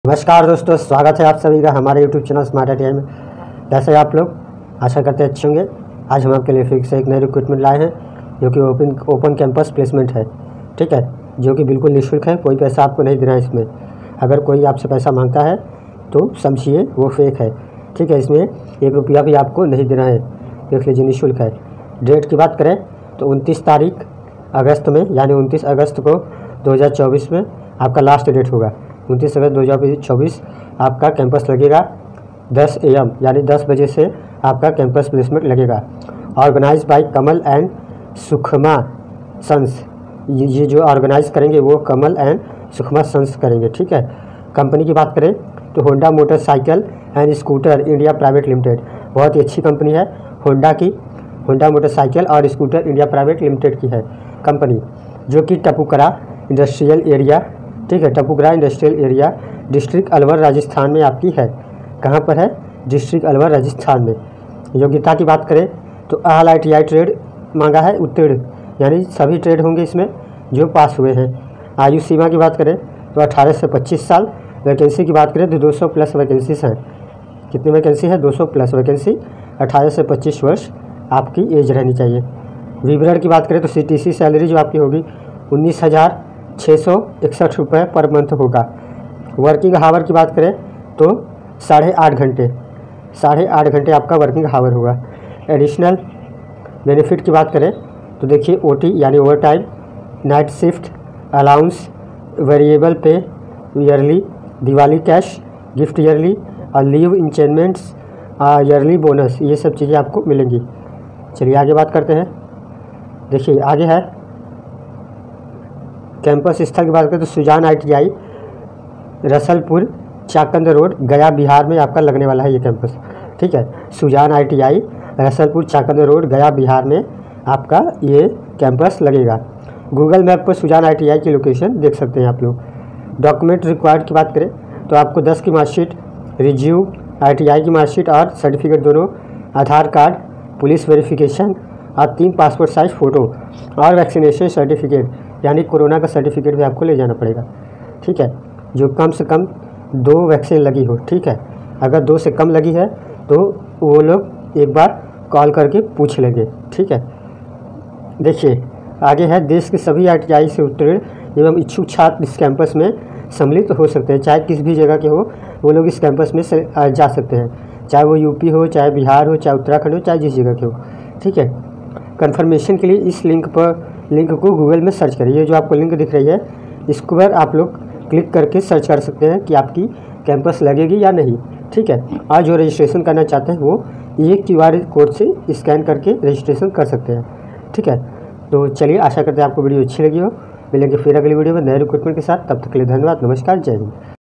नमस्कार दोस्तों, स्वागत है आप सभी का हमारे YouTube चैनल स्मार्ट ITI में। कैसे आप लोग? आशा करते अच्छे होंगे। आज हम आपके लिए फिर से एक नई रिक्रूटमेंट लाए हैं जो कि ओपन कैंपस प्लेसमेंट है, ठीक है, जो कि बिल्कुल निःशुल्क है। कोई पैसा आपको नहीं देना है इसमें। अगर कोई आपसे पैसा मांगता है तो समझिए वो फेक है, ठीक है। इसमें 1 रुपया भी आपको नहीं देना है, देख लीजिए, निःशुल्क है। डेट की बात करें तो 29 तारीख अगस्त में, यानी 29 अगस्त को 2024 में आपका लास्ट डेट होगा। 29 अगस्त 2024 आपका कैंपस लगेगा 10 AM, यानी 10 बजे से आपका कैंपस प्लेसमेंट लगेगा। Organise by Kamal and Sukhma sons, ये जो ऑर्गेनाइज करेंगे वो कमल एंड सुखमा सन्स करेंगे, ठीक है। कंपनी की बात करें तो Honda motorcycle and scooter India private limited, बहुत ही अच्छी कंपनी है। होंडा मोटरसाइकिल और स्कूटर इंडिया प्राइवेट लिमिटेड की है कंपनी, जो कि टपुकरा इंडस्ट्रियल एरिया, ठीक है, Tapukara industrial area, district Alwar Rajasthan में आपकी है। कहाँ पर है? डिस्ट्रिक्ट अलवर राजस्थान में। योग्यता की बात करें तो ऑल ITI ट्रेड मांगा है, उत्तीर्ण, यानी सभी ट्रेड होंगे इसमें जो पास हुए हैं। आयु सीमा की बात करें तो 18 से 25 साल। वैकेंसी की बात करें तो 200 प्लस वैकेंसीज हैं। कितनी वैकेंसी है? 200 प्लस वैकेंसी। 18 से 25 वर्ष आपकी एज रहनी चाहिए। विवरण की बात करें तो CTC सैलरी जो आपकी होगी 19,661 रुपये पर मंथ होगा। वर्किंग हावर की बात करें तो 8.5 घंटे आपका वर्किंग हावर होगा। एडिशनल बेनिफिट की बात करें तो देखिए, OT यानी overtime, night shift allowance, variable pay yearly, Diwali cash gift yearly और लीव इंचेंजमेंट्स, ईयरली बोनस, ये सब चीज़ें आपको मिलेंगी। चलिए आगे बात करते हैं। देखिए आगे है कैंपस स्थल की बात करें तो सुजान ITI रसलपुर चाकंद रोड, गया बिहार में आपका लगने वाला है ये कैंपस, ठीक है। सुजान ITI रसलपुर चाकंद रोड, गया बिहार में आपका ये कैंपस लगेगा। गूगल मैप पर सुजान ITI की लोकेशन देख सकते हैं आप लोग। डॉक्यूमेंट रिक्वायर्ड की बात करें तो आपको 10 की मार्कशीट, रिज्यूम, ITI की मार्कशीट और सर्टिफिकेट दोनों, आधार कार्ड, पुलिस वेरिफिकेशन और 3 पासपोर्ट साइज फ़ोटो और वैक्सीनेशन सर्टिफिकेट, यानी कोरोना का सर्टिफिकेट भी आपको ले जाना पड़ेगा, ठीक है, जो कम से कम 2 वैक्सीन लगी हो, ठीक है। अगर 2 से कम लगी है तो वो लोग एक बार कॉल करके पूछ लेंगे, ठीक है। देखिए आगे है, देश के सभी ITI से उत्तीर्ण एवं इच्छुक छात्र इस कैंपस में सम्मिलित हो सकते हैं। चाहे किस भी जगह के हो वो लोग इस कैंपस में से जा सकते हैं, चाहे वो UP हो, चाहे बिहार हो, चाहे उत्तराखंड हो, चाहे जिस जगह के हो, ठीक है। कन्फर्मेशन के लिए इस लिंक को गूगल में सर्च करिए। ये जो आपको लिंक दिख रही है इसको पर आप लोग क्लिक करके सर्च कर सकते हैं कि आपकी कैंपस लगेगी या नहीं, ठीक है। और जो रजिस्ट्रेशन करना चाहते हैं वो ये QR कोड से स्कैन करके रजिस्ट्रेशन कर सकते हैं, ठीक है। तो चलिए, आशा करते हैं आपको वीडियो अच्छी लगी हो। मिलेंगे फिर अगली वीडियो में नए रिक्रूटमेंट के साथ। तब तक के लिए धन्यवाद, नमस्कार, जय हिंद।